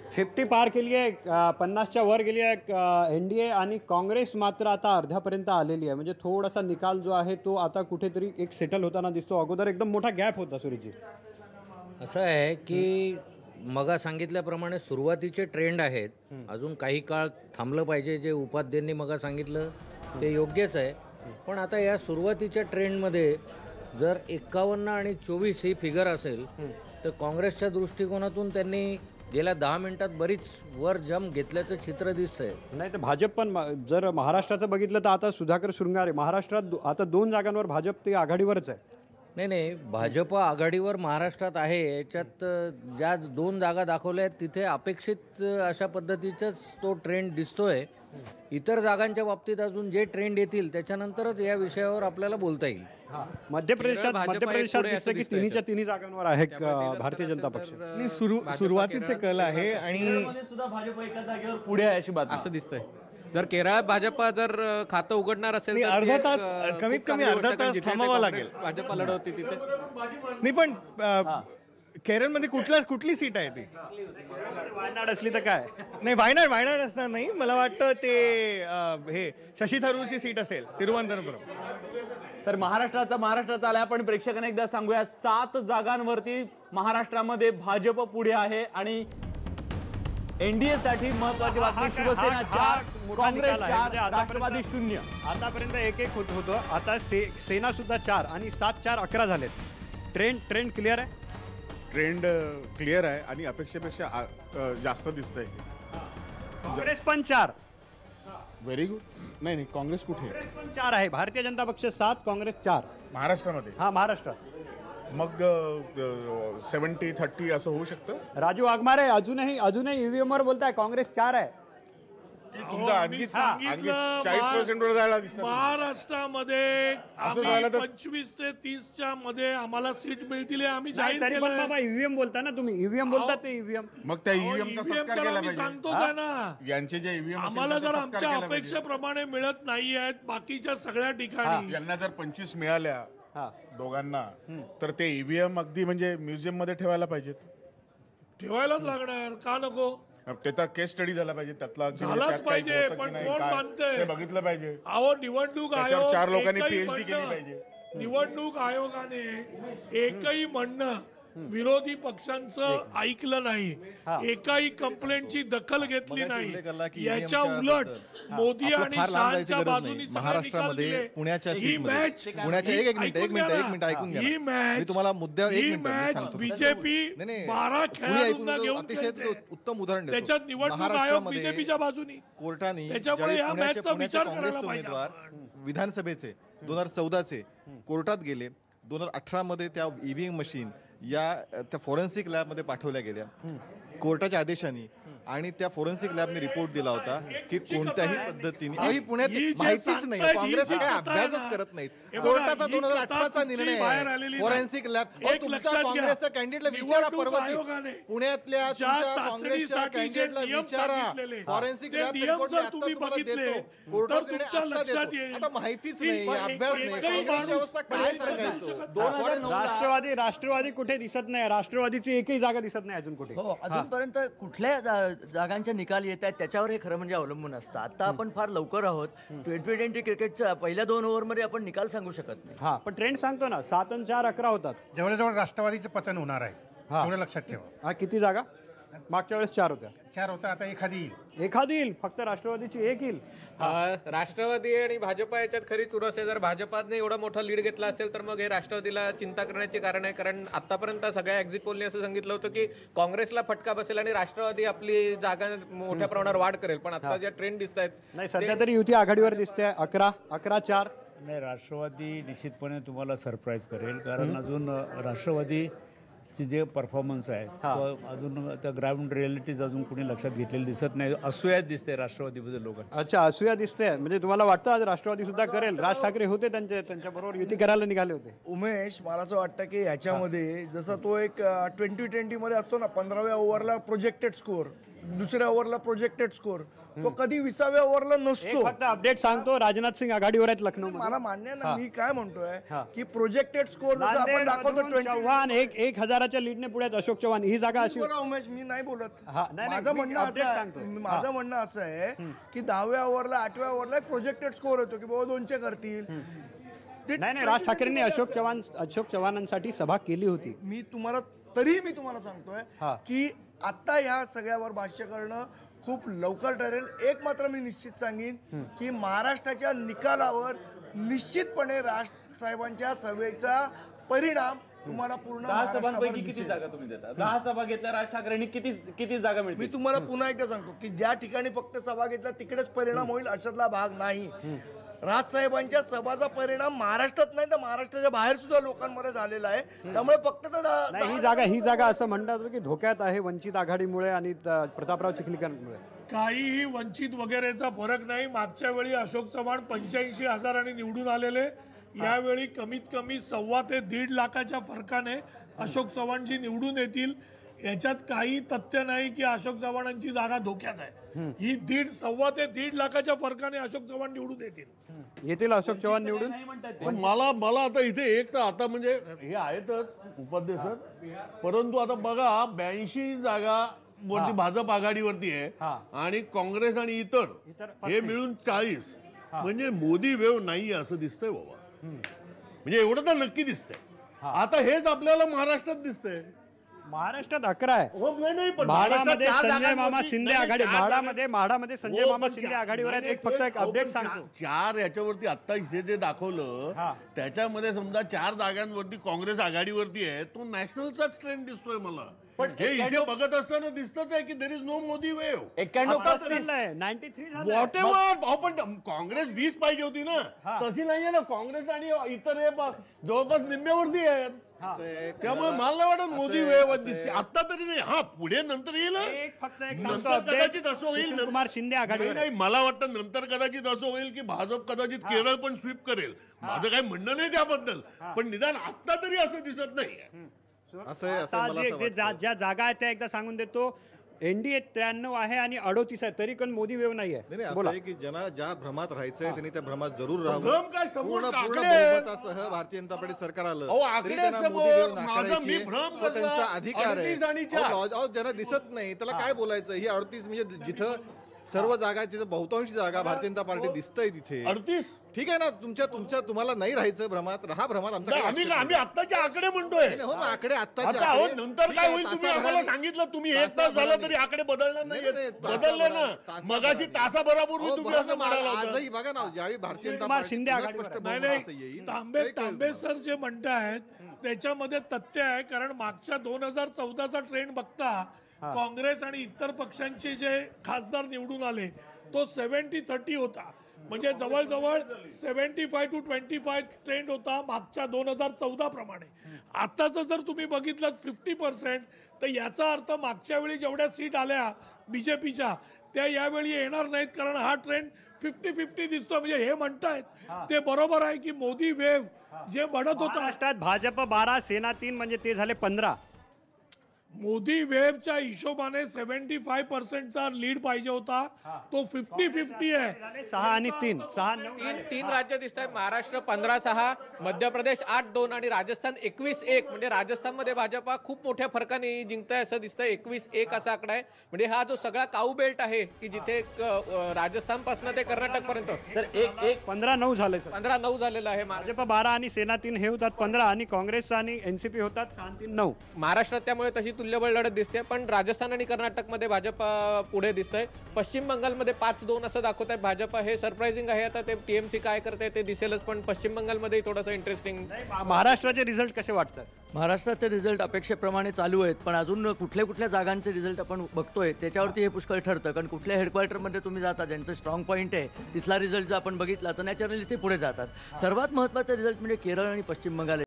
50 पार केली आहे, 50च्या वर गेली आहे एनडीए आणि काँग्रेस मात्र आता अर्ध्यापर्यंत आलेली आहे. म्हणजे थोडासा निकाल जो आहे तो आता कुठेतरी एक सेटल होताना दिसतो. अगोदर एकदम मोठा गॅप होता सुरेशजी. असं आहे की मगा सांगितल्याप्रमाणे सुरुवातीचे ट्रेंड आहेत, अजून काही काळ थांबलं पाहिजे. जे उपाध्यांनी मगा सांगितलं ते योग्यच आहे, पण आता या सुरुवातीच्या ट्रेंडमध्ये जर 51 आणि 24 ही फिगर असेल तर काँग्रेसच्या दृष्टिकोनातून त्यांनी गेल्या 10 मिनिटात बरीच वर जंप घेतल्याचं चित्र दिसतंय. नाही तर भाजप पण जर महाराष्ट्राचं बघितलं तर आता सुधाकर शृंगारे महाराष्ट्रात आता 2 जागांवर भाजप ते आघाडीवरच आहे. नाही, भाजप आघाडीवर महाराष्ट्रात आहे. याच्यात ज्या 2 जागा दाखवल्या आहेत तिथे अपेक्षित अशा पद्धतीचाच तो ट्रेंड दिसतोय. इतर जागांच्या बाबतीत अजून जे ट्रेंड येतील त्याच्यानंतरच या विषयावर आपल्याला बोलता येईल. मध्य प्रदेशात दिसतं की तिन्ही जागांवर आहे भारतीय जनता पक्ष. सुरुवातीचे कल आहे आणि सुद्धा भाजप एका जागेवर पुढे आहे अशी बात असं दिसतंय. जर केरळात भाजप जर खातं उघडणार असेल तर अर्धा तास कमीत कमी अर्धा तास थांबावा लागेल. भाजप लढवती तिथे नाही, पण केरळमध्ये कुठली सीट आहे ती? वायनाड असली तर काय नाही, वायनाड असणार नाही. मला वाटतं ते हे शशी थरूरची सीट असेल तिरुवनंतपुरम. सर महाराष्ट्राचा आलाय. आपण प्रेक्षकांना एकदा सांगूया 7 जागांवरती महाराष्ट्रामध्ये भाजप पुढे आहे आणि एनडीए साठी महत्वाची बातमी. शिवसेना 4, काँग्रेस 4, राष्ट्रवादी 0. आतापर्यंत एक होतो. आता सेना सुद्धा 4 आणि 7, 4, 11 झालेत. ट्रेंड क्लिअर आहे. ट्रेंड क्लिअर आहे आणि अपेक्षेपेक्षा जास्त दिसतंय. काँग्रेस पण 4. Very good. नाही, काँग्रेस कुठे आहे? पण 4 आहे. भारतीय जनता पक्ष 7, काँग्रेस 4 महाराष्ट्रामध्ये. हा, महाराष्ट्रात. मग 70-30 असं होऊ शकतं. राजू वाघमारे अजूनही ईव्हीएम वर बोलताय काँग्रेस 4 आहे. तुमचा आणखी 40% वर जायला दिसतं. महाराष्ट्रामध्ये 25 ते 30च्या मध्ये आम्हाला सीट मिळतील आम्ही जाहीर केलं. पण बाबा ईव्हीएम बोलता ना तुम्ही. ईव्हीएम बोलतात ते ईव्हीएम. मग त्या ईव्हीएमचा सत्कार केला पाहिजे. सांगतोच आहे ना, यांचे जे ईव्हीएम आम्हाला जर आमच्या अपेक्षेप्रमाणे मिळत नाही आहेत बाकीच्या सगळ्या ठिकाणी. यांना जर 25 मिळाल्या दोघांना तर ते ईव्हीएम अगदी म्हणजे म्युझियम मध्ये ठेवायला पाहिजेत. ठेवायलाच लागणार का नको? त्याचा केस स्टडी झाला पाहिजे. त्यातला झालाच पाहिजे, पण कोण मानतंय ते बघितलं पाहिजे. अहो, निवडणूक आयोग 4 लोकांनी पीएचडी केली पाहिजे. निवडणूक आयोगाने एकही म्हणणं विरोधी पक्षांचं ऐकलं नाही. एकाही कंप्लेंटची दखल घेतली नाही. याच्या उलट मोदी आणि शहाच्या बाजूनी महाराष्ट्रामध्ये पुण्याच्या एक मिनिट ऐकून घ्या. ही मॅच तुम्हाला मुद्द्यावर एक मिनिट सांगतो. बीजेपी 12 खेळाडूंना घेऊन अतिशय उत्तम उदाहरण देतो. त्याच्यात निवडणूक आयोग बीजेपीच्या बाजूनी. कोर्टाने त्याच्यामुळे या मॅचचा विचार करायला काँग्रेसचे उमेदवार विधानसभेचे 2014चे कोर्टात गेले. 2018 मध्ये त्या ईव्हीएम मशीन त्या फॉरेन्सिक लॅबमध्ये पाठवल्या गेल्या कोर्टाच्या आदेशाने आणि त्या फॉरेन्सिक लॅबने रिपोर्ट दिला होता की कोणत्याही पद्धतीने पुण्यात माहितीच नाही. काँग्रेस काही अभ्यासच करत नाहीत. कोर्टाचा 2018चा निर्णय फॉरेन्सिक लॅब. तुमच्या काँग्रेसच्या कॅन्डिडेटला विचारा. पर्वती पुण्यातल्या तुमच्या काँग्रेसच्या कॅन्डिडेटला विचारा. फॉरेन्सिक लॅब रिपोर्ट आता तुम्हाला देतो. कोर्टाचा निर्णय आता देतो. आता माहितीच नाही, अभ्यास नाही. काँग्रेसची अवस्था काय सांगायचं. राष्ट्रवादी कुठे दिसत नाही. राष्ट्रवादीची एकही जागा दिसत नाही अजून कुठे. अजूनपर्यंत कुठल्या जागांचे निकाल येत आहेत त्याच्यावर हे खरं म्हणजे अवलंबून असतं. आता आपण फार लवकर आहोत. T20 क्रिकेटच्या पहिल्या 2 ओव्हरमध्ये आपण निकाल सांगू शकत नाही. हा, पण ट्रेंड सांगतो ना 7 आणि 4, 11 होतात. जवळजवळ राष्ट्रवादीचं पतन होणार आहे. एवढं लक्षात ठेवा. हा, किती जागा? मागच्या वेळेस 4 होत्या. 4 होता, आता एखादी येईल. फक्त राष्ट्रवादीची एक येईल. राष्ट्रवादी आणि भाजप याच्यात खरी चुरस आहे. जर भाजपाने एवढा मोठा लीड घेतला असेल तर मग हे राष्ट्रवादीला चिंता करण्याचे कारण आहे. कारण आतापर्यंत सगळ्या एक्झिट पोलने असं सांगितलं होतं की काँग्रेसला फटका बसेल आणि राष्ट्रवादी आपली जागा मोठ्या प्रमाणावर वाढ करेल. पण आता ज्या ट्रेंड दिसत आहेत नाही, सध्या तरी युती आघाडीवर दिसते. 11-4. नाही, राष्ट्रवादी निश्चितपणे तुम्हाला सरप्राईज करेल. कारण अजून राष्ट्रवादीची जे परफॉर्मन्स आहे तो अजून त्या ग्राउंड रिॲलिटीज अजून कुणी लक्षात घेतलेली दिसत नाही. असूयाच दिसते राष्ट्रवादीबद्दल लोकांना. अच्छा, असूया दिसते. म्हणजे तुम्हाला वाटतं आज राष्ट्रवादी सुद्धा करेल? राज ठाकरे होते त्यांच्याबरोबर युती करायला निघाले होते. उमेश, मला असं वाटतं की ह्याच्यामध्ये जसं तो एक 2020 मध्ये असतो ना 15व्या ओव्हरला प्रोजेक्टेड स्कोअर दुसऱ्या ओव्हरला प्रोजेक्टेड स्कोर तो कधी 20व्या ओव्हरला नसतो. फक्त अपडेट सांगतो, राजनाथ सिंग आघाडीवर आहेत लखनौ. मला मान्य ना, मी काय म्हणतोय की प्रोजेक्टेड स्कोर जसं आपण दाखवतो 20 चव्हाण 1,000च्या लीडने पुढे आहेत. अशोक चव्हाण ही जागा अशी. उमेश मी नाही बोलत. नाही, माझं मी म्हणणं update असं सांगतो. आहे, माझं म्हणणं असं आहे की 10व्या ओव्हरला 8व्या ओव्हरला एक प्रोजेक्टेड स्कोर होतो की बाबा 200 करतील. नाही, राज ठाकरेंनी अशोक चव्हाणांसाठी सभा केली होती. मी तुम्हाला सांगतोय की आता ह्या सगळ्यावर भाष्य करणं खूप लवकर ठरेल. एक मात्र मी निश्चित सांगेन की महाराष्ट्राच्या निकालावर निश्चितपणे राज साहेबांच्या सभेचा परिणाम तुम्हाला पूर्ण 10 सभांपैकी किती जागा तुम्ही देता? 10 सभा घेतल्या राज ठाकरेंनी किती जागा मिळतील? मी तुम्हाला पुन्हा एकदा सांगतो की ज्या ठिकाणी फक्त सभा घेतला तिकडेच परिणाम होईल अशातला भाग नाही. राजसाहेबांच्या सभाचा परिणाम महाराष्ट्रात नाही तर महाराष्ट्राच्या बाहेर सुद्धा लोकांमध्ये झालेला आहे. त्यामुळे फक्त ही जागा असं म्हणतात की धोक्यात आहे वंचित आघाडीमुळे आणि प्रतापराव चिखलीकरांमुळे. काहीही वंचित वगैरेचा फरक नाही. मागच्या वेळी अशोक चव्हाण 85,000 निवडून आलेले, यावेळी कमीत कमी 1.25 ते 1.5 लाखाच्या फरकाने अशोक चव्हाणजी निवडून येतील. याच्यात काही तथ्य नाही की अशोक चव्हाणांची जागा धोक्यात आहे. ही 1.25 ते 1.5 लाखाच्या फरकाने अशोक चव्हाण निवडून येतील. अशोक चव्हाण निवडून. पण मला आता इथे एक तर आता म्हणजे हे आहेतच उपाध्यक्ष, परंतु आता बघा 82 जागा वरती भाजप आघाडीवरती आहे आणि काँग्रेस आणि इतर हे मिळून 40. म्हणजे मोदी वेव नाहीये असं दिसतंय बाबा. म्हणजे एवढं तर नक्की दिसतंय. आता हेच आपल्याला महाराष्ट्रात दिसतंय. महाराष्ट्रात 11 आहे. म्हाडामध्ये संजय मामा शिंदे आघाडी. म्हाडामध्ये संजय मामा शिंदे आघाडीवर आहेत. फक्त एक अपडेट सांगतो. 4 याच्यावरती आता इथे जे दाखवलं त्याच्यामध्ये समजा 4 जागांवरती काँग्रेस आघाडीवरती आहे. तो नॅशनलचाच ट्रेंड दिसतोय मला. हे इथे बघत असताना दिसतच आहे की there is no Modi wave. 93 whatever. पण काँग्रेस 20 पाहिजे होती ना, तशी नाहीये ना. काँग्रेस आणि इतर हे जवळपास निम्म्यावरती आहेत. त्यामुळे मला नाही वाटत मोदी वेव दिसते आता तरी नाही. हा पुढे नंतर येईल, नंतर कदाचित असं होईल. कुमार शिंदे आघाडीवर. नाही, मला वाटतं नंतर कदाचित असं होईल की भाजप कदाचित केरळ पण स्वीप करेल. माझं काही म्हणणं नाही त्याबद्दल, पण निदान आता तरी असं दिसत नाही. ज्या जागा आहेत त्या एकदा सांगून देतो. एनडीए 93 आहे आणि 38 आहे, तरी पण मोदी वेव नाही आहे. असं आहे की ज्या भ्रमात राहायचंय त्यांनी त्या भ्रमात जरूर राहावं. पूर्ण बहुमतासह भारतीय जनता पार्टी सरकार आलं तरी त्यांना मोदी वेव नाकारायची त्यांचा अधिकार आहे. ज्यांना दिसत नाही त्याला काय बोलायचं. ही 38 म्हणजे जिथं सर्व जागा तिथं बहुतांशी जागा भारतीय जनता पार्टी दिसतंय तिथे. 38 ठीक आहे ना. तुम्हाला नाही राहायचं भ्रमात, राहा भ्रमात. आम्ही आत्ताचे आकडे म्हणतोय. हो ना, आकडे आत्ताचे. नंतर काय होईल तुम्ही आम्हाला सांगितलं. तुम्ही 1 तास झाला तरी आकडे बदलणार नाही. बदलले ना. मगाशी तासाभरापूर्वी तुम्ही असं म्हणाला. आजही बघा ना, ज्यावेळी भारतीय जनता पार्टी शिंदे तांबे सर जे म्हणतायत त्याच्यामध्ये तथ्य आहे. कारण मागच्या 2014चा ट्रेंड बघता काँग्रेस आणि इतर पक्षांचे जे खासदार निवडून आले तो 70-30 होता. म्हणजे जवळजवळ 75 to 25 ट्रेंड होता मागच्या 2014 प्रमाणे. आताचं जर तुम्ही बघितलं 50%, तर याचा अर्थ मागच्या वेळी जेवढ्या सीट आल्या बीजेपीच्या त्या यावेळी येणार नाहीत. कारण हा ट्रेंड 50-50 दिसतो. म्हणजे हे म्हणतायत ते बरोबर आहे की मोदी वेव जे बढ़त होता. महाराष्ट्रात भाजप 12, सेना 3 म्हणजे ते झाले 15. मोदी वेव्हच्या हिशोबाने 75%चा लीड पाहिजे होता, तो 50-50 आहे. 6 आणि 3 तीन राज्य दिसत आहेत. महाराष्ट्र 15-6, मध्य प्रदेश 8-2 आणि राजस्थान 21-1. म्हणजे राजस्थानमध्ये भाजपा खूप मोठ्या फरकाने जिंकताय असं दिसतंय. 21-1 असा आकडा आहे. म्हणजे हा जो सगळा काऊ बेल्ट आहे की जिथे राजस्थान पासून ते कर्नाटक पर्यंत 15-9 झाले. 15-9 झालेलं आहे. भाजप 12 आणि सेना 3 हे होतात 15 आणि काँग्रेस आणि एनसीपी होतात 6-3-9. महाराष्ट्रात त्यामुळे तशी तुल्यबळ लढत दिसते. पण राजस्थान आणि कर्नाटकमध्ये भाजप पुढे दिसतंय. पश्चिम बंगालमध्ये 5-2 असं दाखवत आहे भाजप. हे सरप्राइझिंग आहे. आता ते टीएमसी काय करते ते दिसेलच. पण पश्चिम बंगालमध्ये थोडंसं इंटरेस्टिंग. महाराष्ट्राचे रिझल्ट कसे वाटतात? महाराष्ट्राचे रिझल्ट अपेक्षेप्रमाणे चालू आहेत. पण अजून कुठल्या जागांचे रिझल्ट आपण बघतोय त्याच्यावरती हे पुष्कळ ठरतं. कारण कुठल्या हेडक्वार्टरमध्ये तुम्ही जाता ज्यांचं स्ट्रॉंग पॉईंट आहे तिथला रिझल्ट जर आपण बघितला तर नॅचरली ते पुढे जातात. सर्वात महत्त्वाचा रिझल्ट म्हणजे केरळ आणि पश्चिम बंगाल.